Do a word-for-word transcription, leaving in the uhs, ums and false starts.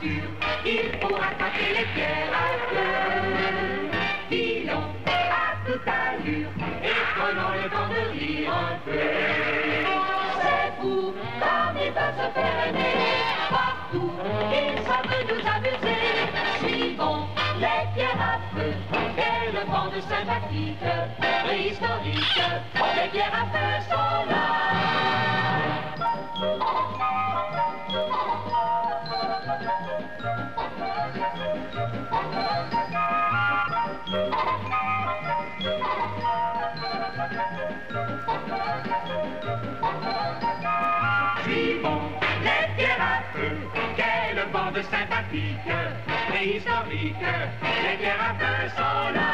aventure, il faut rattraper les pierres à feu. Filons à toute allure et prenons le temps de rire un peu. C'est fou comme ils peuvent se faire aimer partout, ils savent nous amuser. Suivons les pierres à feu, quelle bande sympathique, préhistorique, les pierres à feu sont là. Suivons les pierres à feu, quelle bande sympathique, préhistorique, les pierres à feu sont là.